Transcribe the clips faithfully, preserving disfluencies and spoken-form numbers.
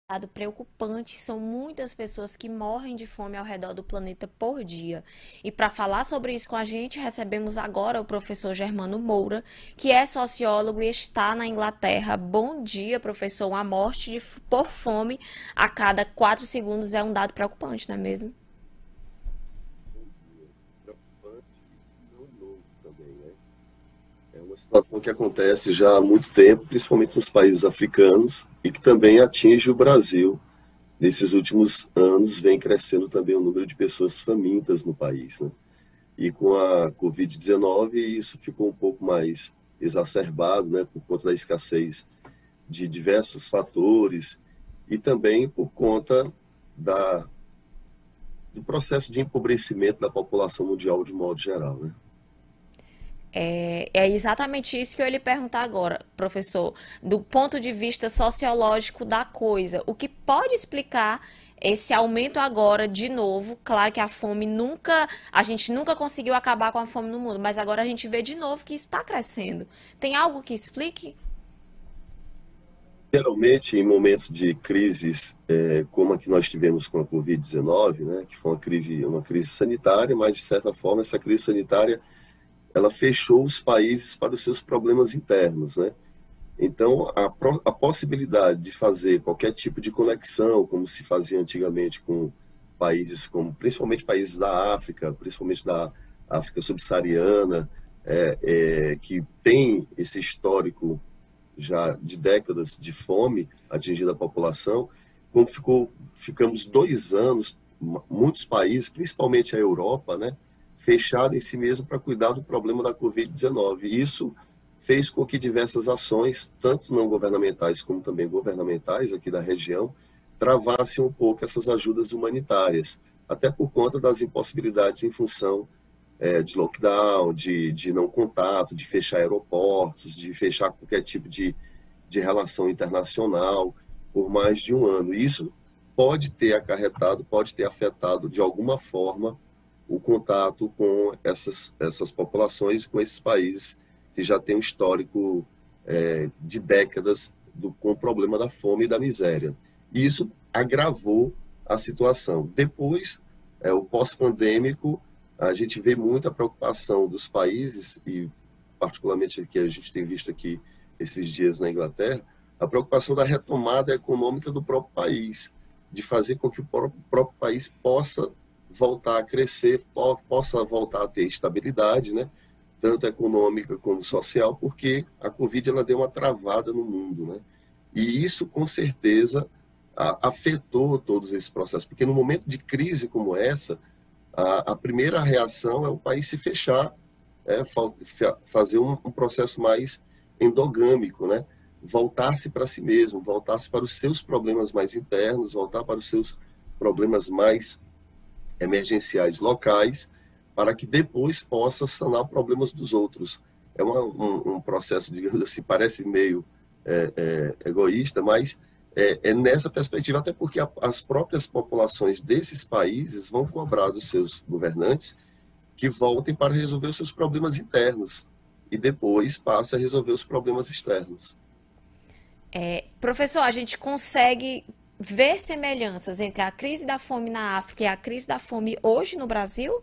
dado preocupante, são muitas pessoas que morrem de fome ao redor do planeta por dia. E para falar sobre isso com a gente, recebemos agora o professor Germano Moura, que é sociólogo e está na Inglaterra. Bom dia, professor. A morte de, por fome a cada quatro segundos é um dado preocupante, não é mesmo? Preocupante e não novo também, né? É uma situação que acontece já há muito tempo, principalmente nos países africanos, e que também atinge o Brasil. Nesses últimos anos, vem crescendo também o número de pessoas famintas no país, né? E com a covid dezenove, isso ficou um pouco mais exacerbado, né, por conta da escassez de diversos fatores e também por conta da, do processo de empobrecimento da população mundial de modo geral, né? É, é exatamente isso que eu ia lhe perguntar agora, professor, do ponto de vista sociológico da coisa. O que pode explicar esse aumento agora, de novo? Claro que a fome nunca, a gente nunca conseguiu acabar com a fome no mundo, mas agora a gente vê de novo que está crescendo. Tem algo que explique? Geralmente, em momentos de crises, é, como a que nós tivemos com a covid dezenove, né, que foi uma crise, uma crise sanitária, mas, de certa forma, essa crise sanitária ela fechou os países para os seus problemas internos, né? Então, a, a possibilidade de fazer qualquer tipo de conexão, como se fazia antigamente com países como, principalmente países da África, principalmente da África subsaariana, é, é, que tem esse histórico já de décadas de fome atingindo a população, como ficou, ficamos dois anos, muitos países, principalmente a Europa, né, fechada em si mesmo para cuidar do problema da covid dezenove. E isso fez com que diversas ações, tanto não governamentais como também governamentais aqui da região, travassem um pouco essas ajudas humanitárias, até por conta das impossibilidades em função é, de lockdown, de, de não contato, de fechar aeroportos, de fechar qualquer tipo de, de relação internacional por mais de um ano. E isso pode ter acarretado, pode ter afetado de alguma forma o contato com essas, essas populações, com esses países que já têm um histórico é, de décadas do, com o problema da fome e da miséria. E isso agravou a situação. Depois, é, o pós-pandêmico, a gente vê muita preocupação dos países, e particularmente que a gente tem visto aqui esses dias na Inglaterra, a preocupação da retomada econômica do próprio país, de fazer com que o próprio, próprio país possa voltar a crescer, possa voltar a ter estabilidade, né? Tanto econômica como social, porque a Covid ela deu uma travada no mundo, né? E isso, com certeza, a, afetou todos esses processos, porque no momento de crise como essa, a, a primeira reação é o país se fechar, é, fa, fazer um, um processo mais endogâmico, né? Voltar-se para si mesmo, voltar-se para os seus problemas mais internos, voltar para os seus problemas mais emergenciais locais, para que depois possa sanar problemas dos outros. É uma, um, um processo, digamos assim, parece meio é, é, egoísta, mas é, é nessa perspectiva, até porque a, as próprias populações desses países vão cobrar dos seus governantes que voltem para resolver os seus problemas internos e depois passe a resolver os problemas externos. É, professor, a gente consegue ver semelhanças entre a crise da fome na África e a crise da fome hoje no Brasil?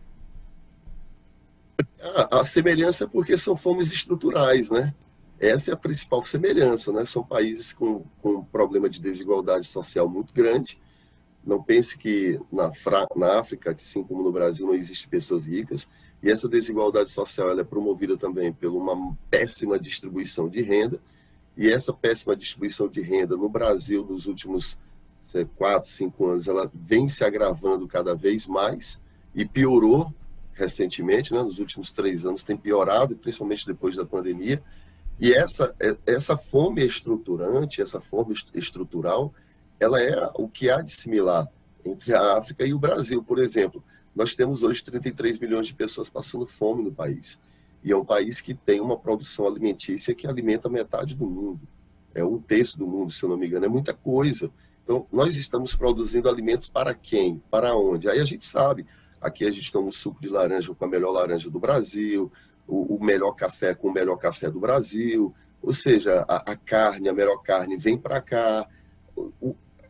A, a semelhança é porque são fomes estruturais, né? Essa é a principal semelhança, né? São países com, com um problema de desigualdade social muito grande. Não pense que na, na África, assim como no Brasil, não existem pessoas ricas. E essa desigualdade social ela é promovida também por uma péssima distribuição de renda. E essa péssima distribuição de renda no Brasil, nos últimos sei, quatro, cinco anos, ela vem se agravando cada vez mais e piorou recentemente, né? Nos últimos três anos tem piorado, principalmente depois da pandemia. E essa, essa fome estruturante, essa fome estrutural, ela é o que há de similar entre a África e o Brasil. Por exemplo, nós temos hoje trinta e três milhões de pessoas passando fome no país. E é um país que tem uma produção alimentícia que alimenta metade do mundo. É um terço do mundo, se eu não me engano. É muita coisa. Então, nós estamos produzindo alimentos para quem? Para onde? Aí a gente sabe. Aqui a gente toma o suco de laranja com a melhor laranja do Brasil, o, o melhor café com o melhor café do Brasil. Ou seja, a, a carne, a melhor carne vem para cá. O,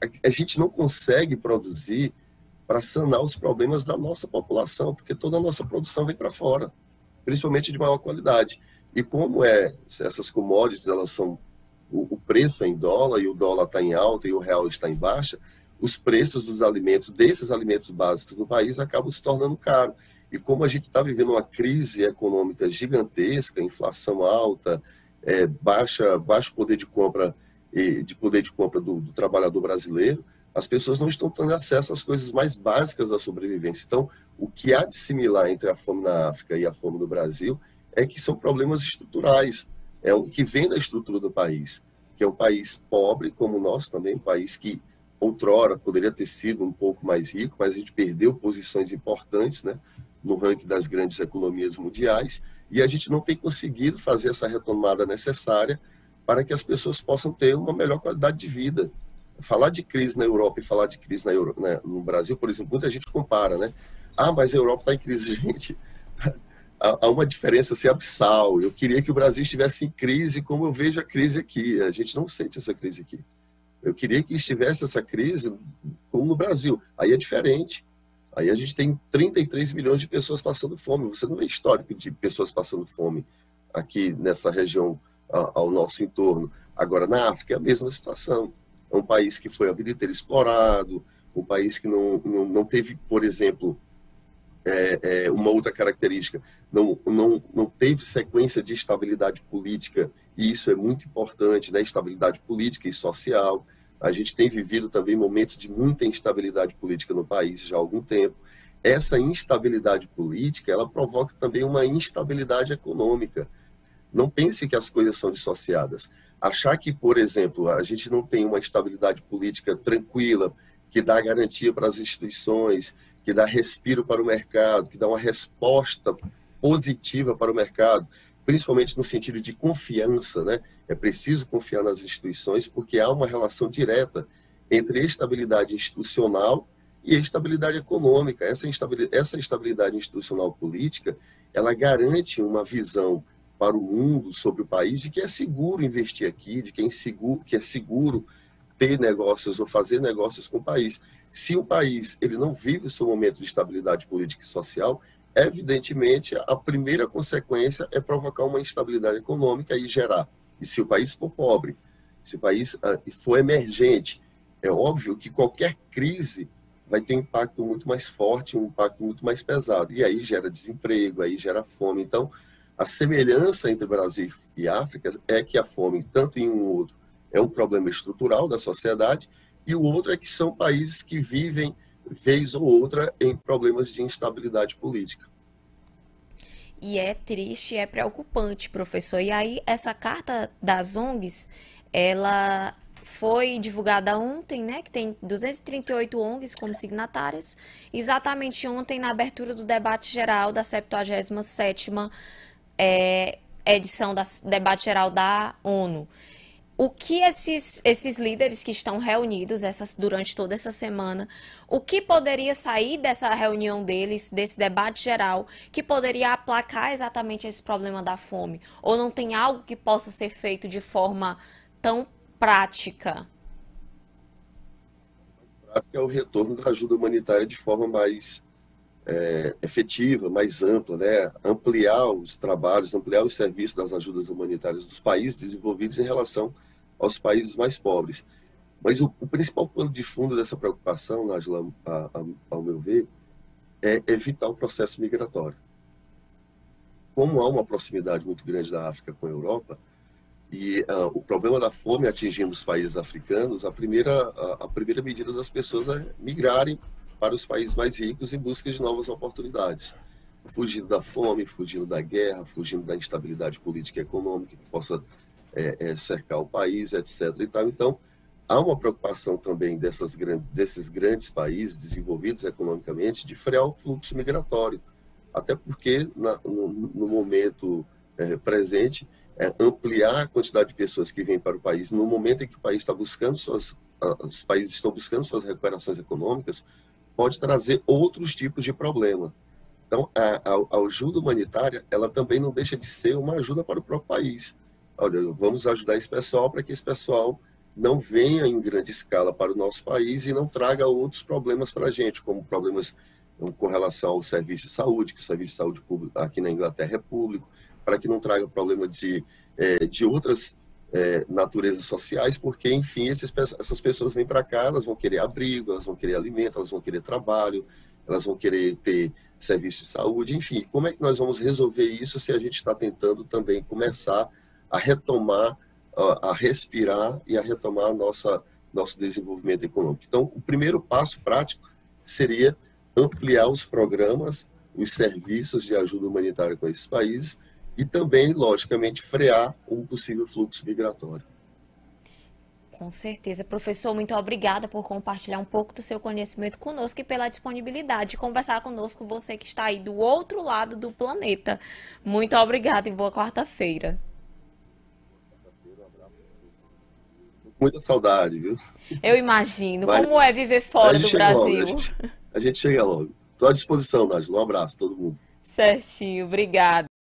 a gente não consegue produzir para sanar os problemas da nossa população, porque toda a nossa produção vem para fora, principalmente de maior qualidade. E como é, essas commodities, elas são, o, o preço é em dólar, e o dólar está em alta e o real está em baixa, os preços dos alimentos, desses alimentos básicos do país, acabam se tornando caros. E como a gente está vivendo uma crise econômica gigantesca, inflação alta, é, baixa, baixo poder de compra, de poder de compra do, do trabalhador brasileiro, as pessoas não estão tendo acesso às coisas mais básicas da sobrevivência. Então, o que há de similar entre a fome na África e a fome no Brasil é que são problemas estruturais, é o que vem da estrutura do país, que é um país pobre, como o nosso também, um país que outrora poderia ter sido um pouco mais rico, mas a gente perdeu posições importantes, né, no ranking das grandes economias mundiais, e a gente não tem conseguido fazer essa retomada necessária para que as pessoas possam ter uma melhor qualidade de vida. Falar de crise na Europa e falar de crise na Euro, né, no Brasil, por exemplo, muita gente compara, né? Ah, mas a Europa está em crise. Gente, há uma diferença assim, abissal. Eu queria que o Brasil estivesse em crise como eu vejo a crise aqui. A gente não sente essa crise aqui. Eu queria que estivesse essa crise como no Brasil. Aí é diferente. Aí a gente tem trinta e três milhões de pessoas passando fome. Você não vê histórico de pessoas passando fome aqui nessa região ao nosso entorno. Agora, na África é a mesma situação. É um país que foi a vida inteira explorado, um país que não, não, não teve, por exemplo, é, é, uma outra característica, não, não, não teve sequência de estabilidade política, e isso é muito importante, né? Estabilidade política e social. A gente tem vivido também momentos de muita instabilidade política no país já há algum tempo. Essa instabilidade política, ela provoca também uma instabilidade econômica. Não pense que as coisas são dissociadas. Achar que, por exemplo, a gente não tem uma estabilidade política tranquila, que dá garantia para as instituições, que dá respiro para o mercado, que dá uma resposta positiva para o mercado, principalmente no sentido de confiança, né? É preciso confiar nas instituições, porque há uma relação direta entre estabilidade institucional e estabilidade econômica. Essa estabilidade, essa estabilidade institucional política, ela garante uma visão para o mundo sobre o país de que é seguro investir aqui, de que é seguro, que é seguro ter negócios ou fazer negócios com o país. Se o país ele não vive o seu momento de estabilidade política e social, evidentemente a primeira consequência é provocar uma instabilidade econômica e gerar. E se o país for pobre, se o país for emergente, é óbvio que qualquer crise vai ter um impacto muito mais forte, um impacto muito mais pesado. E aí gera desemprego, aí gera fome. Então, a semelhança entre Brasil e África é que a fome, tanto em um ou outro, é um problema estrutural da sociedade, e o outro é que são países que vivem, vez ou outra, em problemas de instabilidade política. E é triste, é preocupante, professor. E aí, essa carta das O N Gs, ela foi divulgada ontem, né? Que tem duzentas e trinta e oito O N Gs como signatárias. Exatamente ontem, na abertura do debate geral da septuagésima sétima É, edição do debate geral da ONU. O que esses, esses líderes que estão reunidos essas, durante toda essa semana, o que poderia sair dessa reunião deles, desse debate geral, que poderia aplacar exatamente esse problema da fome? Ou não tem algo que possa ser feito de forma tão prática? A prática é o retorno da ajuda humanitária de forma mais É, efetiva, mais ampla, né? Ampliar os trabalhos, ampliar os serviços das ajudas humanitárias dos países desenvolvidos em relação aos países mais pobres. Mas o, o principal pano de fundo dessa preocupação, Nájila, a, a, ao meu ver, é evitar o processo migratório. Como há uma proximidade muito grande da África com a Europa, e uh, o problema da fome atingindo os países africanos, a primeira, a, a primeira medida das pessoas é migrarem para os países mais ricos em busca de novas oportunidades, fugindo da fome, fugindo da guerra, fugindo da instabilidade política e econômica que possa é, é, cercar o país, etcétera. E tal. Então, há uma preocupação também dessas, desses grandes países desenvolvidos economicamente de frear o fluxo migratório, até porque na, no, no momento é, presente, é, ampliar a quantidade de pessoas que vêm para o país no momento em que o país está buscando suas, os países estão buscando suas recuperações econômicas, pode trazer outros tipos de problema. Então, a, a, a ajuda humanitária, ela também não deixa de ser uma ajuda para o próprio país. Olha, vamos ajudar esse pessoal para que esse pessoal não venha em grande escala para o nosso país e não traga outros problemas para a gente, como problemas com relação ao serviço de saúde, que o serviço de saúde público aqui na Inglaterra é público, para que não traga problema de, é, de outras é, naturezas sociais, porque, enfim, esses, essas pessoas vêm para cá, elas vão querer abrigo, elas vão querer alimento, elas vão querer trabalho, elas vão querer ter serviço de saúde, enfim. Como é que nós vamos resolver isso se a gente está tentando também começar a retomar, a, a respirar e a retomar a nossa, nosso desenvolvimento econômico? Então, o primeiro passo prático seria ampliar os programas, os serviços de ajuda humanitária com esses países e também, logicamente, frear um possível fluxo migratório. Com certeza. Professor, muito obrigada por compartilhar um pouco do seu conhecimento conosco e pela disponibilidade de conversar conosco, você que está aí do outro lado do planeta. Muito obrigada e boa quarta-feira. Muita saudade, viu? Eu imagino. Mas como é viver fora do Brasil? Logo, a, gente, a gente chega logo. Estou à disposição, Nájila. Um abraço a todo mundo. Certinho. Obrigada.